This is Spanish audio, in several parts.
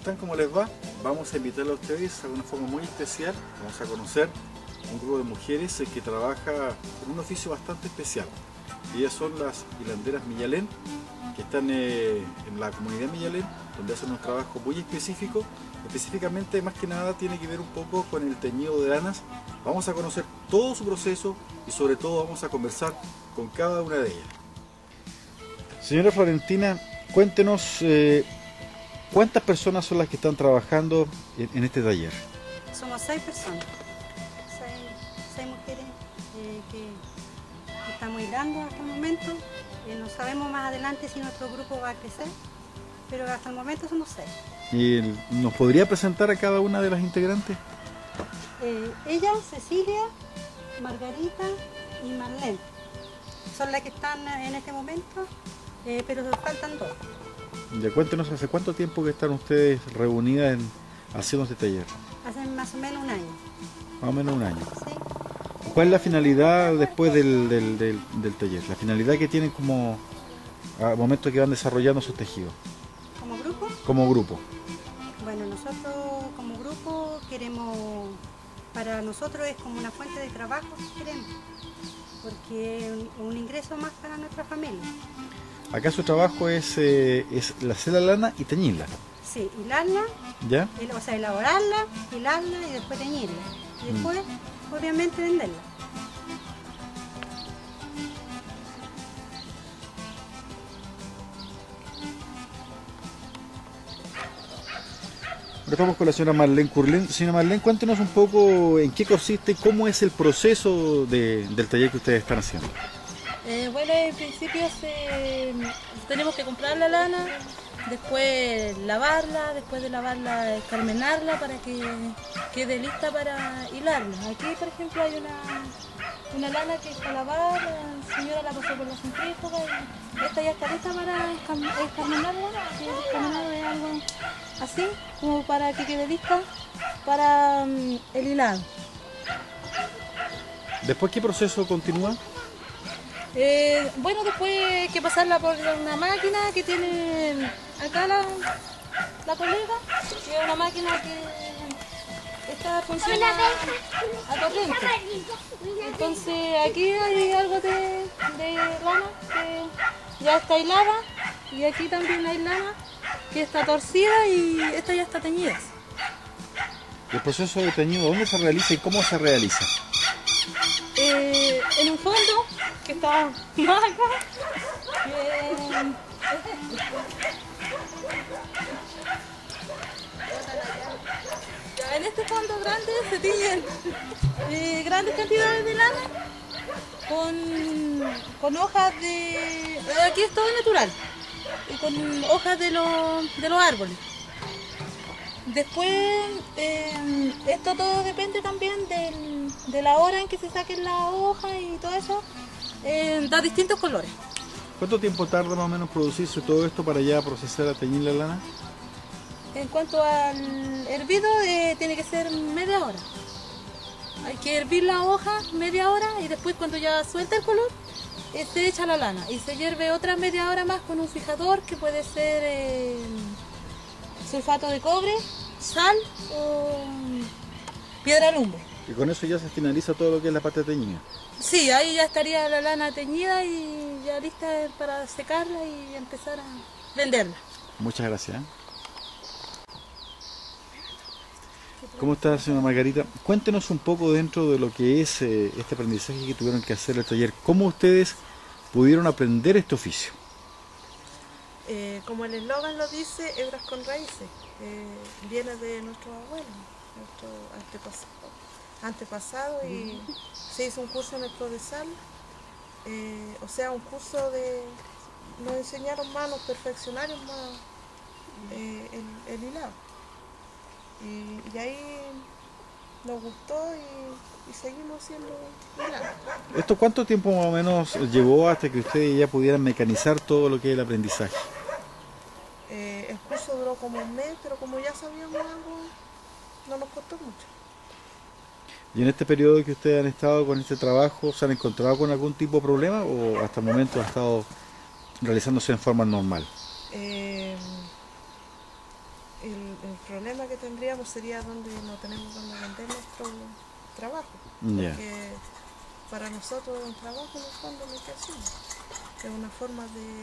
están? ¿Cómo les va? Vamos a invitarle a ustedes a una forma muy especial. Vamos a conocer un grupo de mujeres que trabaja en un oficio bastante especial. Ellas son las hilanderas Millalén, que están en la comunidad Millalén, donde hacen un trabajo muy específico. Específicamente, más que nada, tiene que ver un poco con el teñido de lanas. Vamos a conocer todo su proceso y sobre todo vamos a conversar con cada una de ellas. Señora Florentina, cuéntenos ¿cuántas personas son las que están trabajando en este taller? Somos 6 personas, 6 mujeres que estamos hilando hasta el momento. No sabemos más adelante si nuestro grupo va a crecer, pero hasta el momento somos 6. ¿Y nos podría presentar a cada una de las integrantes? Ella, Cecilia, Margarita y Marlene son las que están en este momento, pero faltan 2. Ya, cuéntenos, ¿hace cuánto tiempo que están ustedes reunidas haciendo este taller? Hace más o menos un año. Más o menos un año. ¿Sí? ¿Cuál es la finalidad después del taller? La finalidad que tienen como al momento que van desarrollando sus tejidos. ¿Como grupo? Como grupo. Bueno, nosotros como grupo queremos, para nosotros es como una fuente de trabajo, si queremos, porque es un ingreso más para nuestra familia. Acá su trabajo es hacer la lana y teñirla. Sí, hilarla, ¿Ya? o sea, elaborarla, hilarla y después teñirla. Y después, obviamente, venderla. Ahora estamos con la señora Marlene Curlén. Señora Marlene, cuéntenos un poco en qué consiste y cómo es el proceso del taller que ustedes están haciendo. Bueno, en principio tenemos que comprar la lana, después lavarla, después de lavarla escarmenarla para que quede lista para hilarla. Aquí, por ejemplo, hay una lana que está lavada, la señora la pasó por la centrífuga y esta ya está lista para escarmenarla, que escarmenado es algo así, como para que quede lista para el hilado. ¿Después qué proceso continúa? Bueno, después hay que pasarla por una máquina que tiene acá la colega, que es una máquina que esta funciona a corriente. Entonces aquí hay algo de lana que ya está hilada y aquí también hay lana que está torcida y esta ya está teñida. ¿El proceso de teñido dónde se realiza y cómo se realiza? En un fondo que está más acá. En este fondo grande se tiñen grandes cantidades de lana con hojas de... Aquí es todo natural, y con hojas de los árboles. Después, esto todo depende también de la hora en que se saquen las hojas y todo eso, da distintos colores. ¿Cuánto tiempo tarda más o menos producirse todo esto para ya procesar a teñir la lana? En cuanto al hervido, tiene que ser media hora. Hay que hervir la hoja media hora y después cuando ya suelta el color, se echa la lana y se hierve otra media hora más con un fijador que puede ser sulfato de cobre, sal o piedra lumbre. Y con eso ya se finaliza todo lo que es la parte teñida. Sí, ahí ya estaría la lana teñida y ya lista para secarla y empezar a venderla. Muchas gracias. ¿Cómo está, señora Margarita? Cuéntenos un poco dentro de lo que es este aprendizaje que tuvieron que hacer el taller. ¿Cómo ustedes pudieron aprender este oficio? Como el eslogan lo dice, hebras con raíces. Viene de nuestros abuelos, nuestro antepasado y se hizo un curso en el Prodesal, o sea, un curso nos enseñaron más, nos perfeccionaron más el hilado. Y ahí nos gustó y seguimos haciendo hilado. ¿Esto cuánto tiempo más o menos llevó hasta que ustedes ya pudieran mecanizar todo lo que es el aprendizaje? El curso duró como un mes, pero como ya sabíamos algo, no nos costó mucho. ¿Y en este periodo que ustedes han estado con este trabajo, se han encontrado con algún tipo de problema o hasta el momento ha estado realizándose en forma normal? El problema que tendríamos sería donde no tenemos donde vender nuestro trabajo. Ya. Porque para nosotros es un trabajo en el fondo lo que hacemos. Es una forma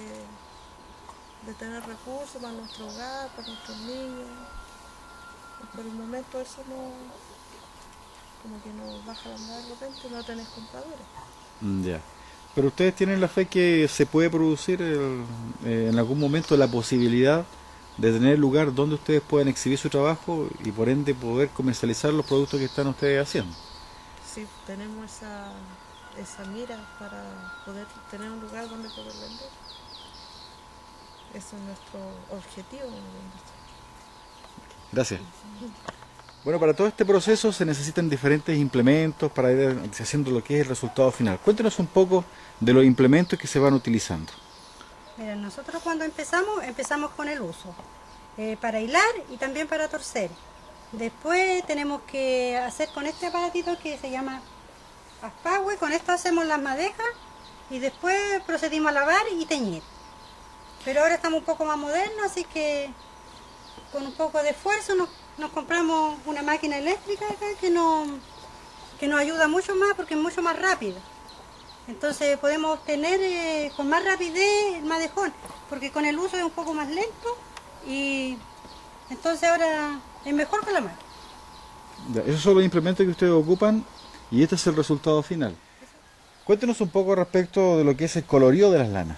de tener recursos para nuestro hogar, para nuestros niños. Y por el momento eso no, como que nos baja la andar de repente, no tenés compradores. Ya. Pero ustedes tienen la fe que se puede producir en algún momento la posibilidad de tener lugar donde ustedes puedan exhibir su trabajo y por ende poder comercializar los productos que están ustedes haciendo. Sí, tenemos esa mira para poder tener un lugar donde poder vender. Ese es nuestro objetivo en la industria. Gracias. Bueno, para todo este proceso se necesitan diferentes implementos para ir haciendo lo que es el resultado final. Cuéntenos un poco de los implementos que se van utilizando. Mira, nosotros cuando empezamos con el uso, para hilar y también para torcer. Después tenemos que hacer con este aparatito que se llama aspagüe, con esto hacemos las madejas y después procedimos a lavar y teñir. Pero ahora estamos un poco más modernos, así que con un poco de esfuerzo nos compramos una máquina eléctrica acá que nos ayuda mucho más porque es mucho más rápida. Entonces podemos obtener con más rapidez el madejón, porque con el uso es un poco más lento y entonces ahora es mejor que la máquina. Ya, esos son los implementos que ustedes ocupan y este es el resultado final. Cuéntenos un poco respecto de lo que es el colorío de las lanas.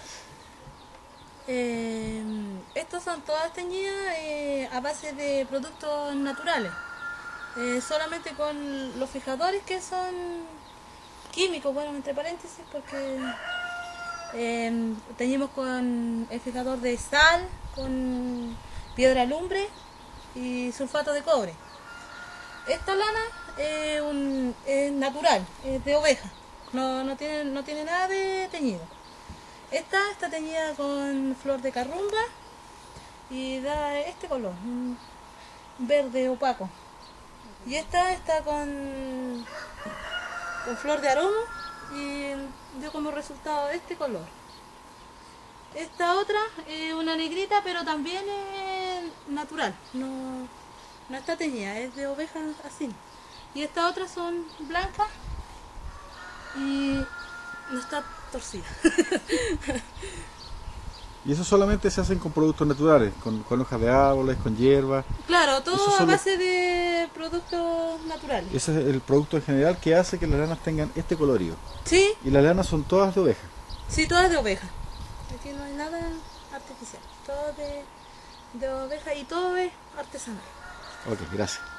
Estos son todas teñidas a base de productos naturales. Solamente con los fijadores que son químicos, bueno, entre paréntesis, porque teñimos con el fijador de sal, con piedra lumbre y sulfato de cobre. Esta lana es natural, es de oveja, no tiene nada de teñido. Esta está teñida con flor de carrumba y da este color, un verde opaco. Y esta está con flor de aroma y dio como resultado este color. Esta otra es una negrita, pero también es natural, no está teñida, es de oveja así. Y estas otras son blancas y no está torcida. Y eso solamente se hacen con productos naturales, con hojas de árboles, con hierbas. Claro, todo a base de productos naturales. Ese es el producto en general que hace que las lanas tengan este colorío. Sí, Y las lanas son todas de oveja. sí, todas de oveja. Aquí no hay nada artificial, todo de oveja y todo es artesanal. Ok, gracias.